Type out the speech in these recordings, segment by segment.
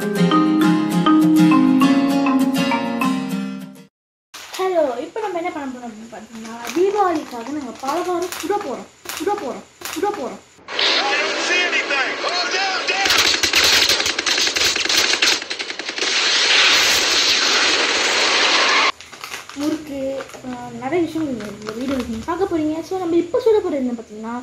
Hello, இப்போ நம்ம என்ன பண்ண போறோம் அப்படின்னு பார்த்தீங்கன்னா, தீபாவளிக்காக நாங்கள் பலகாரம் சுட போகிறோம். முறுக்கு நிறைய விஷயங்கள் இந்த வீடியோ பார்க்க போகிறீங்க. ஸோ நம்ம இப்போ சுட போகிறது என்ன பார்த்தீங்கன்னா,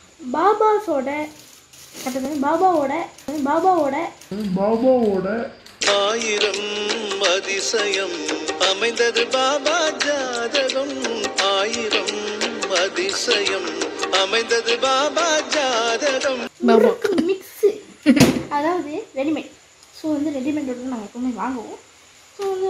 பாபாவோட ஆயிரம் அதிசயம் அமைந்தது பாபா ஜாதகம். ஆயிரம் அதிசயம் அமைந்தது பாபா ஜாதகம். மிக்ஸு, அதாவது ரெடிமேட். ஸோ வந்து ரெடிமேட் நாங்கள் எப்பவுமே வாங்குவோம். ஸோ வந்து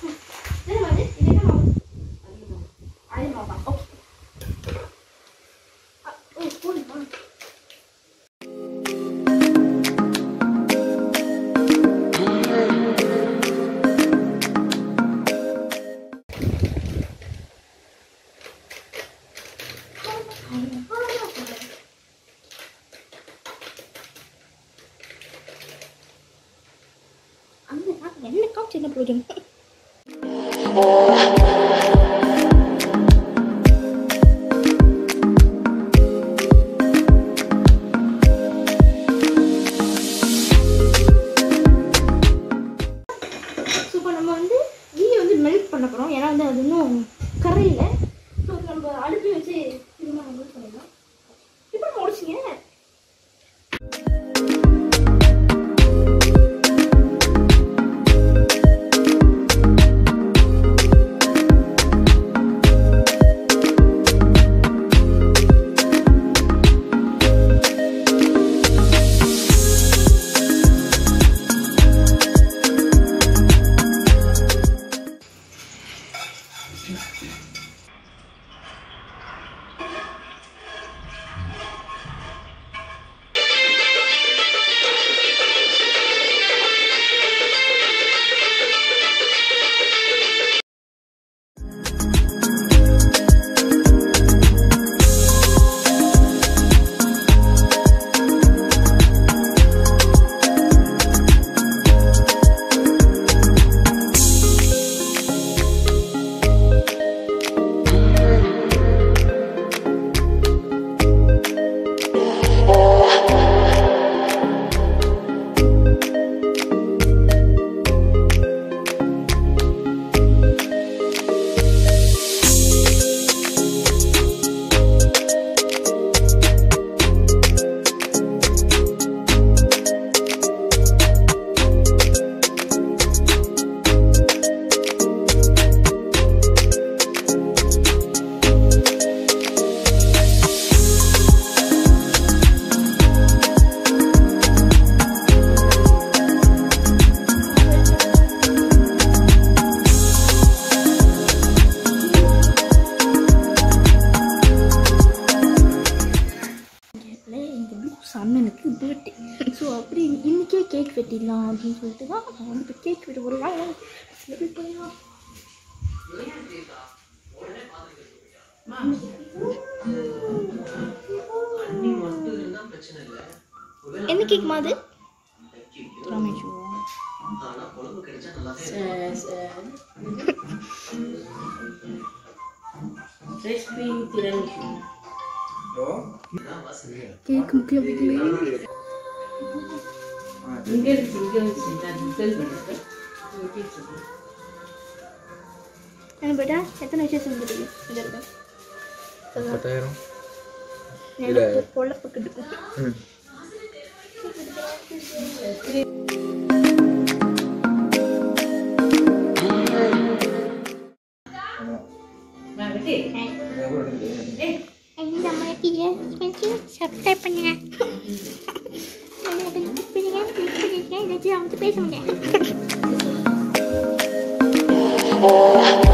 என்ன காட்சி என்ன போதும். இப்போ நம்ம வந்து கீயை வந்து மெல்ட் பண்ண போகிறோம். ஏன்னா வந்து அது இன்னும் கரையில். ஸோ நம்ம அடுப்பி வச்சு திரும்ப மெல்ட் பண்ணிடலாம். இப்போ நம்ம முடிச்சிங்க. அண்ணனுக்கு பர்த்டே. ஸோ அப்படி இன்றைக்கே கேக் வெட்டிடலாம் அப்படின்னு சொல்லிட்டு தான் நான் வந்து இப்போ கேக் வெட்ட ஒரு வாங்க செலிப்ரேட் பண்ணலாம். என்ன கேக் மாதிரி ரமேஷ் கேக் முக்கியம். என்ன பேட்டா எத்தனை விஷயம் செஞ்சுட்டு இங்கே இருக்க 10,000 பொழப்புக்கிட்டு சப்ஸ்கிரைப் பண்ணுங்க. பேச முடியாது.